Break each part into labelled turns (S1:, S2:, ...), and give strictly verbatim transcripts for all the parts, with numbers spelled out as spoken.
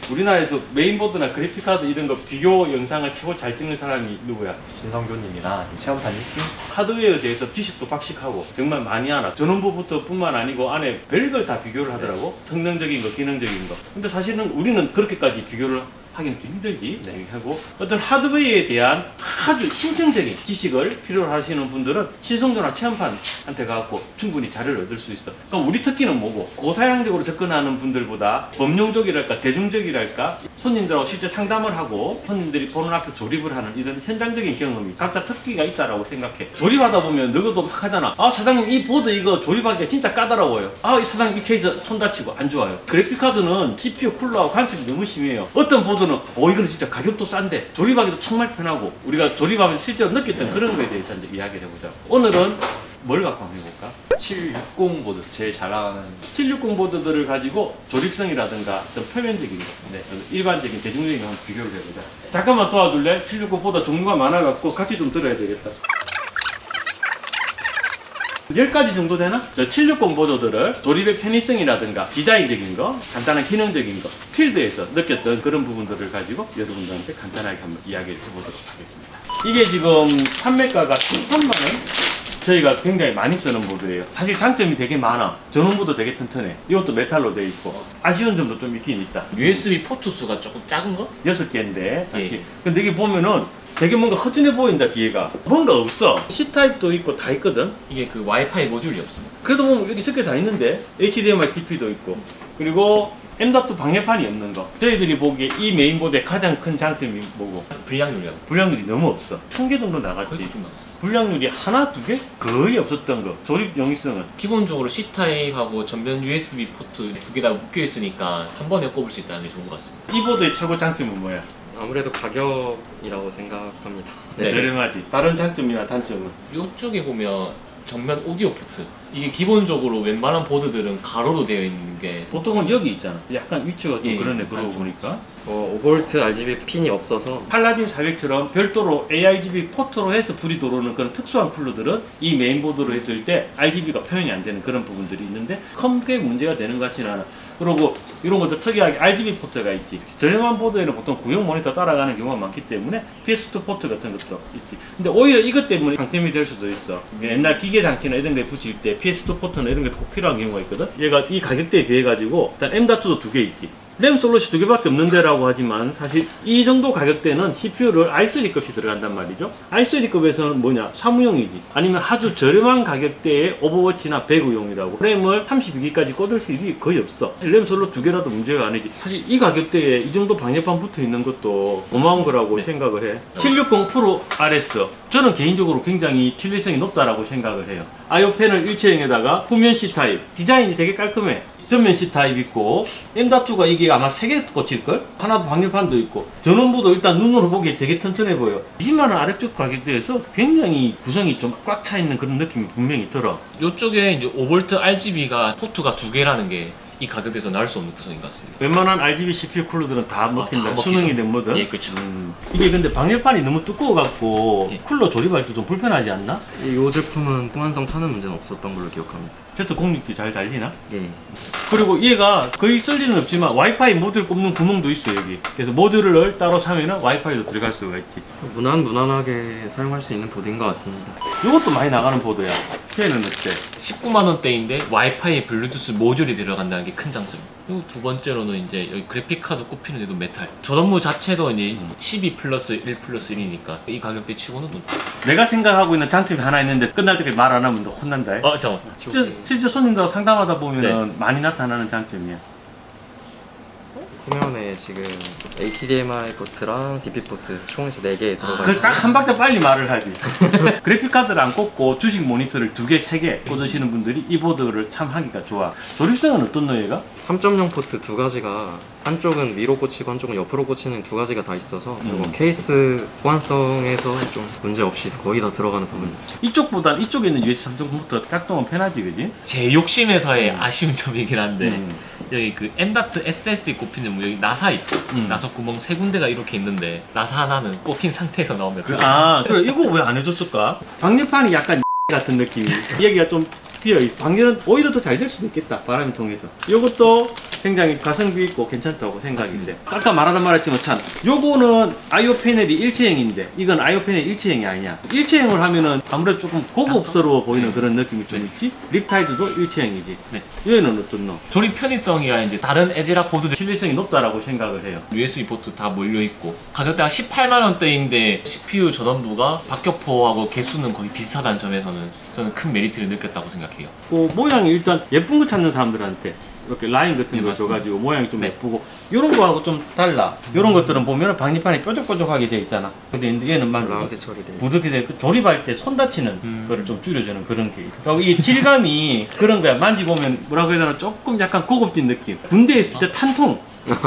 S1: 우리나라에서 메인보드나 그래픽카드 이런 거 비교 영상을 최고 잘 찍는 사람이 누구야?
S2: 신성교님이나 체험판님?
S1: 하드웨어에 대해서 지식도 박식하고 정말 많이 알아. 전원부부터 뿐만 아니고 안에 별걸 다 비교를 하더라고. 성능적인 거, 기능적인 거. 근데 사실은 우리는 그렇게까지 비교를 하기는 좀 힘들지. 네. 하고 어떤 하드웨어에 대한 아주 심층적인 지식을 필요로 하시는 분들은 신성조나 체험판한테 가고 충분히 자료를 얻을 수 있어. 그럼 우리 특기는 뭐고? 고사양적으로 접근하는 분들보다 범용적이랄까 대중적이랄까 손님들하고 실제 상담을 하고 손님들이 보는 앞에 조립을 하는 이런 현장적인 경험이 각자 특기가 있다라고 생각해. 조립하다 보면 너도 막 하잖아. 아 사장님 이 보드 이거 조립하기가 진짜 까다로워요. 아 이 사장님 이 케이스 손 다치고 안 좋아요. 그래픽카드는 씨피유 쿨러하고 간섭이 너무 심해요. 어떤 보드 어 이거는 진짜 가격도 싼데 조립하기도 정말 편하고 우리가 조립하면서 실제로 느꼈던 그런 거에 대해서 이제 이야기를 해보자. 오늘은 뭘 갖고 한번 해볼까?
S2: 칠백육십 보드 제일 잘 나가는
S1: 칠백육십 보드들을 가지고 조립성이라든가 좀 표면적인 거, 네, 일반적인 대중적인 거 한번 비교를 해보자. 잠깐만 도와줄래? 칠백육십 보드 종류가 많아갖고 같이 좀 들어야 되겠다. 열 가지 정도 되나? 저 칠백육십 보드들을 조립의 편의성이라든가 디자인적인 거, 간단한 기능적인 거, 필드에서 느꼈던 그런 부분들을 가지고 여러분들한테 간단하게 한번 이야기를 해보도록 하겠습니다. 이게 지금 판매가가 십삼만 원? 저희가 굉장히 많이 쓰는 보드예요. 사실 장점이 되게 많아. 전원부도 되게 튼튼해. 이것도 메탈로 되어 있고 아쉬운 점도 좀 있긴 있다.
S3: 유에스비 포트 수가 조금 작은 거?
S1: 여섯 개인데 작게.
S3: 예.
S1: 근데 이게 보면은 되게 뭔가 허전해 보인다 뒤에가. 뭔가 없어. C타입도 있고 다 있거든.
S3: 이게 그 와이파이 모듈이 없습니다.
S1: 그래도 보면 여기 섞여 다 있는데 에이치디엠아이 티피도 있고 그리고 엠 닷 방해판이 없는 거. 저희들이 보기에 이 메인보드의 가장 큰 장점이 뭐고?
S3: 불량률이라고.
S1: 불량률이 너무 없어. 천 개 정도 나갔지.
S3: 거의 좀 나왔어요.
S1: 불량률이 하나, 두 개? 거의 없었던 거. 조립 용이성은.
S3: 기본적으로 C타입하고 전면 유에스비 포트 두 개 다 묶여 있으니까 한 번에 꼽을 수 있다는 게 좋은 것 같습니다.
S1: 이 보드의 최고 장점은 뭐야?
S4: 아무래도 가격이라고 생각합니다.
S3: 네.
S1: 저렴하지. 다른 장점이나 단점은?
S3: 이쪽에 보면 전면 오디오 포트, 이게 기본적으로 웬만한 보드들은 가로로 되어 있는 게
S1: 보통은 여기 있잖아. 약간 위치가 좀
S3: 예,
S1: 그러네. 그러고
S3: 맞죠.
S1: 보니까.
S4: 어, 오 볼트 알지비 핀이 없어서
S1: 팔라딘 사백처럼 별도로 에이알지비 포트로 해서 불이 들어오는 그런 특수한 쿨러들은 이 메인보드로 했을 때 알지비가 표현이 안 되는 그런 부분들이 있는데 크게 문제가 되는 것 같지는 않아. 그리고 이런 것도 특이하게 알지비 포트가 있지. 저렴한 보드에는 보통 구형 모니터 따라가는 경우가 많기 때문에 피에스 투 포트 같은 것도 있지. 근데 오히려 이것 때문에 장점이 될 수도 있어. 옛날 기계 장치나 이런 데 붙일 때 피에스 투 포트나 이런 게 꼭 필요한 경우가 있거든. 얘가 이 가격대에 비해 가지고 일단 엠 닷도 두 개 있지. 램 솔롯이 두 개밖에 없는데 라고 하지만 사실 이 정도 가격대는 씨피유를 아이 쓰리 급이 들어간단 말이죠. 아이 쓰리 급에서는 뭐냐? 사무용이지. 아니면 아주 저렴한 가격대의 오버워치나 배구용이라고 램을 삼십이 기까지 꽂을 수 일이 거의 없어. 사실 램 솔롯 두 개라도 문제가 아니지. 사실 이 가격대에 이 정도 방열판 붙어 있는 것도 고마운 거라고 네. 생각을 해. 칠백육십 프로 알에스 저는 개인적으로 굉장히 신뢰성이 높다라고 생각을 해요. 아이오 패널 일체형에다가 후면 C타입 디자인이 되게 깔끔해. 전면 C타입 있고 엠 닷 투가 이게 아마 세 개 꽂힐걸? 하나도 방열판도 있고 전원부도 일단 눈으로 보기에 되게 튼튼해 보여. 이십만 원 아래쪽 가격대에서 굉장히 구성이 좀 꽉 차 있는 그런 느낌이 분명히 들어.
S3: 이쪽에 이제 오 볼트 알지비가 포트가 두 개라는 게 이 가격대에서 나올 수 없는 구성인 것 같습니다.
S1: 웬만한 알지비 씨피유 쿨러들은 다 먹힌다.
S3: 다
S1: 수능이든 뭐든.
S3: 예, 그렇죠.
S1: 음. 이게 근데 방열판이 너무 두꺼워갖고
S3: 예.
S1: 쿨러 조립할 때 좀 불편하지 않나?
S4: 이 제품은 호환성 타는 문제는 없었던 걸로 기억합니다.
S1: Z 공육도 잘 달리나?
S4: 예.
S1: 그리고 얘가 거의 쓸 일은 없지만 와이파이 모듈 꼽는 구멍도 있어 여기. 그래서 모듈을 따로 사면은 와이파이도 들어갈 수가 있지.
S4: 무난 무난하게 사용할 수 있는 보드인 것 같습니다.
S1: 이것도 많이 나가는 보드야. 스페인은 어때?
S3: 십구만 원대인데 와이파이 블루투스 모듈이 들어간다는 게 큰 장점입니다. 그리고 두 번째로는 이제 여기 그래픽카드 꼽히는데도 메탈. 전원부 자체도 이제
S1: 음.
S3: 십이 플러스 일 플러스 일이니까 이 가격대 치고는 좀.
S1: 내가 생각하고 있는 장점이 하나 있는데 끝날 때까지 말 안 하면 너 혼난다.
S3: 어, 잠깐.
S1: 실제, 실제 손님들하고 상담하다 보면 네. 많이 나타나는 장점이야.
S4: 화면에 지금 에이치디엠아이 포트랑 디피 포트 총 해서 네 개 들어가
S1: 그걸
S4: 있고
S1: 딱 한 박자 빨리 말을 하지. 그래픽카드를 안 꽂고 주식 모니터를 두 개, 세 개 꽂으시는 분들이 이 보드를 참 하기가 좋아. 조립성은 어떤 노예가?
S4: 삼 점 영 포트 두 가지가 한쪽은 위로 꽂히고 한쪽은 옆으로 꽂히는 두 가지가 다 있어서 그리고
S1: 음.
S4: 케이스 호환성에서 좀 문제 없이 거의 다 들어가는 부분입니다.
S1: 이쪽보다 이쪽에 있는 유에스비 삼 점 공 포트가 작동은 편하지, 그지?
S3: 제 욕심에서의 아쉬운 점이긴 한데
S1: 음.
S3: 여기 그 엠 닷 에스에스디 꼽히는 여기 나사 있죠.
S1: 음.
S3: 나사 구멍 세 군데가 이렇게 있는데 나사 하나는 꼽힌 상태에서 나오면
S1: 그, 아, 그래, 이거 왜 안 해줬을까? 방열판이 약간 같은 느낌이. 여기가 좀 비어있어. 방열은 오히려 더 잘 될 수도 있겠다, 바람이 통해서. 이것도 굉장히 가성비 있고 괜찮다고 생각인데 아까 말하던 말했지만 참 요거는 아이오 패널이 일체형인데 이건 아이오 패널이 일체형이 아니냐. 일체형을 하면은 아무래도 조금 고급스러워 보이는 그런 느낌이 좀
S3: 네.
S1: 있지. 립타이드도 일체형이지.
S3: 네.
S1: 얘는 어떤 너?
S3: 조립 편의성이야 이제 다른 에즈락 보드들
S1: 신뢰성이 높다라고 생각을 해요.
S3: 유에스비 포트 다 몰려있고 가격대가 십팔만 원대인데 씨피유 전원부가 박격포하고 개수는 거의 비슷하다는 점에서는 저는 큰 메리트를 느꼈다고 생각해요.
S1: 그 모양이 일단 예쁜 거 찾는 사람들한테 이렇게 라인 같은
S3: 네,
S1: 거
S3: 맞습니다.
S1: 줘가지고 모양이 좀
S3: 네.
S1: 예쁘고 이런 거하고 좀 달라. 이런 것들은 보면 방지판이 뾰족뾰족하게 돼 있잖아. 근데 얘는 만
S4: 라운드 처리돼.
S1: 부드럽게 돼. 그 조립할 때 손 다치는
S3: 음.
S1: 거를 좀 줄여주는 그런 게. 그러니까 이 질감이 그런 거야. 만지보면 뭐라고 해야 되나 조금 약간 고급진 느낌. 군대에 있을 때 탄통.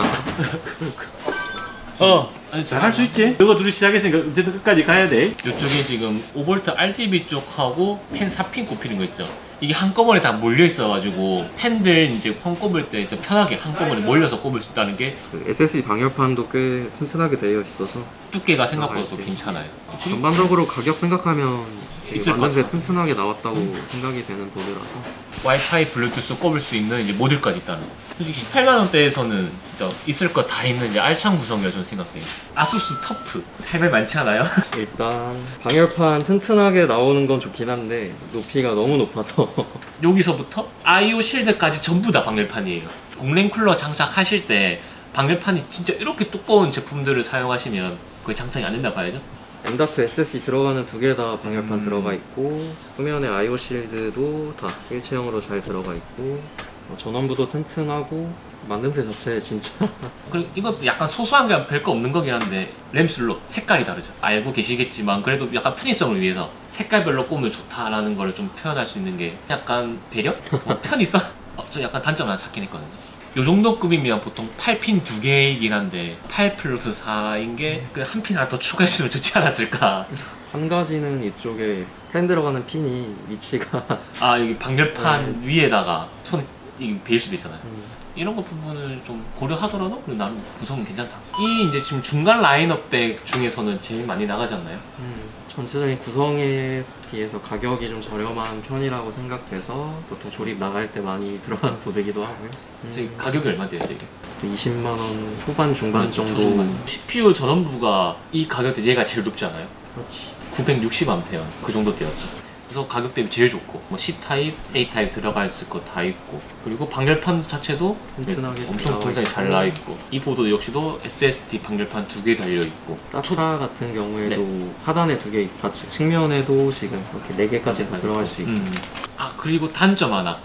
S1: 어.
S3: 아니,
S1: 잘 할 수 있지. 이거 둘이 시작했으니까 어쨌든 끝까지 가야 돼.
S3: 이쪽에 지금 오 볼트 알지비 쪽하고 펜 사 핀 꼽히는 거 있죠. 이게 한꺼번에 다 몰려 있어가지고 펜들 이제 손 꼽을 때 좀 편하게 한꺼번에 몰려서 꼽을 수 있다는 게
S4: 그 에스에스디 방열판도 꽤 튼튼하게 되어 있어서
S3: 두께가 생각보다 또
S4: 들어갈 때.
S3: 괜찮아요.
S4: 전반적으로 가격 생각하면 되게
S3: 있을 것
S4: 만듦새
S3: 같아요.
S4: 튼튼하게 나왔다고 생각이 되는 보드라서
S3: 와이파이, 블루투스 꼽을 수 있는 이제 모듈까지 있다는 거. 솔직히 십팔만 원대에서는 진짜 있을 거 다 있는 이제 알찬 구성이라 저는 생각해요. 아수스 터프 할 말 많지 않아요?
S4: 일단 방열판 튼튼하게 나오는 건 좋긴 한데 높이가 너무 높아서
S3: 여기서부터 아이오 실드까지 전부 다 방열판이에요. 공랭 쿨러 장착하실 때 방열판이 진짜 이렇게 두꺼운 제품들을 사용하시면 거의 장착이 안 된다 봐야죠.
S4: 엠 닷 에스에스디 들어가는 두 개 다 방열판
S3: 음.
S4: 들어가 있고 후면에 아이오 실드도 다 일체형으로 잘 들어가 있고 어, 전원부도 튼튼하고 만듦새 자체 진짜
S3: 그리고 이것도 약간 소소한 게 별거 없는 거긴 한데 램슬롯 색깔이 다르죠. 알고 계시겠지만 그래도 약간 편의성을 위해서 색깔별로 꼽으면 좋다라는 걸 좀 표현할 수 있는 게 약간 배려? 뭐 편의성? 어, 저 약간 단점 하나 찾긴 했거든요. 요 정도 급이면 보통 팔 핀 두 개이긴 한데 팔 플러스 사인 게 한 핀 하나 더 추가했으면 좋지 않았을까.
S4: 한 가지는 이쪽에 펜 들어가는 핀이 위치가
S3: 아 여기 방열판 위에다가 손이 베일 수도 있잖아요.
S4: 음,
S3: 이런 거 부분을 좀 고려하더라도 그래도 나름 구성은 괜찮다. 이 이제 지금 중간 라인업대 중에서는 제일 많이 나가지 않나요?
S4: 음, 전체적인 구성에 비해서 가격이 좀 저렴한 편이라고 생각돼서 보통 조립 나갈 때 많이 들어가는 보드기도 하고요.
S3: 지금
S4: 음,
S3: 가격이 얼마대요 이게?
S4: 이십만 원 초반 중반 정도.
S3: 초중반. 씨피유 전원부가 이 가격대 얘가 제일 높지 않아요?
S4: 그렇지.
S3: 구백육십 암페어 그 정도 되었죠. 그래서 가격 대비 제일 좋고 뭐 C 타입, A 타입 들어가 있을 거 다 있고 그리고 방열판 자체도
S4: 튼튼하게
S3: 엄청
S4: 나와
S3: 굉장히 잘
S4: 있고.
S3: 나와 있고 이 보드 역시도 에스에스디 방열판 두 개 달려 있고
S4: 사프라 같은 경우에도
S3: 네.
S4: 하단에 두 개, 좌측 측면에도 지금 이렇게 네 개까지 다 들어갈 수 있고.
S3: 음. 아 그리고 단점 하나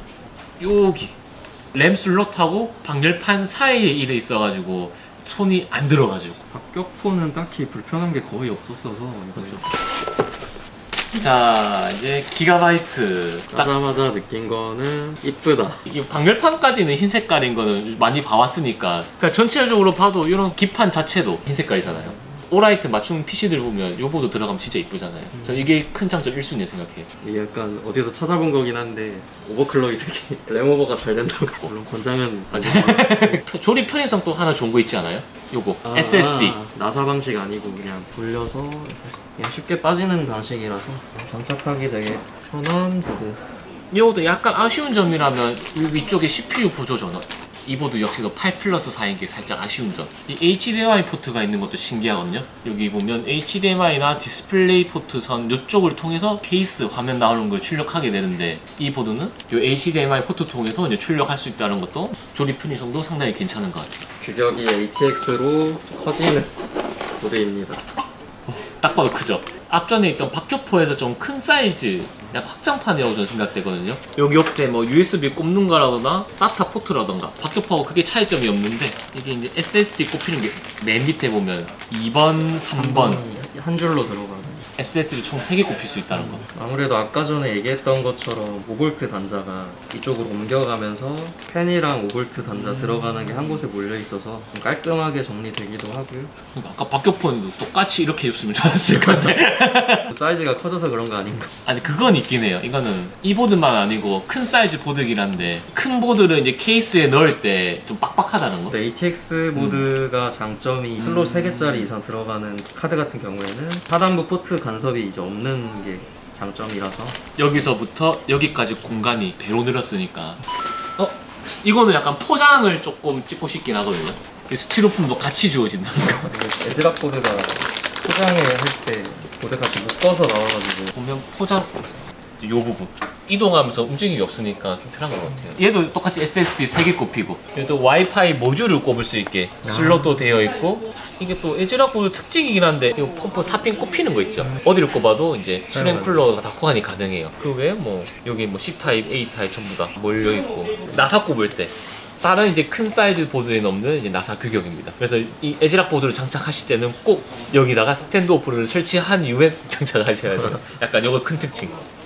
S3: 여기 램 슬롯하고 방열판 사이에 이래 있어가지고 손이 안 들어가지고
S4: 박격포는 딱히 불편한 게 거의 없었어서 이거
S3: 그렇죠. 자 이제 기가바이트 딱
S4: 까자마자 느낀 거는 이쁘다.
S3: 이 방열판까지는 흰 색깔인 거는 많이 봐왔으니까 그러니까 전체적으로 봐도 이런 기판 자체도 흰 색깔이잖아요. 오라이트 맞춤 피시들 보면 요 보드 들어가면 진짜 이쁘잖아요. 저는 이게 큰 장점 일 순위 생각해요.
S4: 이게 약간 어디서 찾아본 거긴 한데 오버클럭이 되게 램오버가 잘 된다고. 물론 권장은 아니지만.
S3: 조립 편의성 또 하나 좋은 거 있지 않아요? 요거
S4: 아,
S3: 에스에스디
S4: 아, 나사 방식 아니고 그냥 돌려서 그냥 쉽게 빠지는 방식이라서 장착하기 되게 편한 보드.
S3: 이것도 약간 아쉬운 점이라면 위- 위쪽에 씨피유 보조 전원 이 보드 역시도 팔 플러스 사인 게 살짝 아쉬운 점. 이 에이치디엠아이 포트가 있는 것도 신기하거든요. 여기 보면 에이치디엠아이나 디스플레이 포트 선 이쪽을 통해서 케이스 화면 나오는 걸 출력하게 되는데 이 보드는 이 에이치디엠아이 포트 통해서 이제 출력할 수 있다는 것도 조립 편의성도 상당히 괜찮은 것 같아요.
S4: 규격이 에이티엑스로 커지는 보드입니다.
S3: 딱 봐도 크죠? 앞전에 있던 박격포에서 좀 큰 사이즈 그냥 확장판이라고 저는 생각되거든요. 여기 옆에 뭐 유에스비 꼽는 거라거나 사타 포트라던가 박격포하고 크게 차이점이 없는데 이게 이제 에스에스디 꼽히는 게 맨 밑에 보면 이 번, 삼 번
S4: 한 줄로 들어가는.
S3: 에스에스디 총 세 개 꼽힐 수 있다는 거.
S4: 아무래도 아까 전에 얘기했던 것처럼 오 볼트 단자가 이쪽으로 옮겨가면서 펜이랑 오 볼트 단자 들어가는 게 한 곳에 몰려 있어서 좀 깔끔하게 정리되기도 하고요.
S3: 그러니까 아까 박격포는 똑같이 이렇게 줬으면 좋았을 건데
S4: 사이즈가 커져서 그런 거 아닌가?
S3: 아니 그건 있긴 해요. 이거는 이 보드만 아니고 큰 사이즈 보드긴 한데 큰 보드를 이제 케이스에 넣을 때 좀 빡빡하다는 거.
S4: 근데 에이티엑스 보드가 장점이 슬롯 세 개짜리 이상 들어가는 카드 같은 경우에는 하단부 포트 간섭이 이제 없는 게 장점이라서
S3: 여기서부터 여기까지 공간이 배로 늘었으니까 어? 이거는 약간 포장을 조금 찍고 싶긴 하거든요. 이 스티로폼도 같이 주어진다니까.
S4: 이게 에즈락 보드가 포장을 할 때 보드같이 묶어서 나와가지고
S3: 보면 포장 요 부분 이동하면서 움직임이 없으니까 좀 편한 것 같아요. 얘도 똑같이 에스에스디 세 개 꼽히고 얘도 와이파이 모듈을 꼽을 수 있게 슬롯도 되어 있고 이게 또 에즈락 보드 특징이긴 한데 이 펌프 사 핀 꼽히는 거 있죠. 어디를 꼽아도 이제 수냉 쿨러가 다 호환이 가능해요. 그 외에 뭐 여기 뭐 C 타입, A 타입 전부 다 몰려 있고 나사 꼽을 때 다른 이제 큰 사이즈 보드에 넣는 이제 나사 규격입니다. 그래서 이 에즈락 보드를 장착하실 때는 꼭 여기다가 스탠드 오프를 설치한 이후에 장착하셔야 돼요. 약간 이거 큰 특징.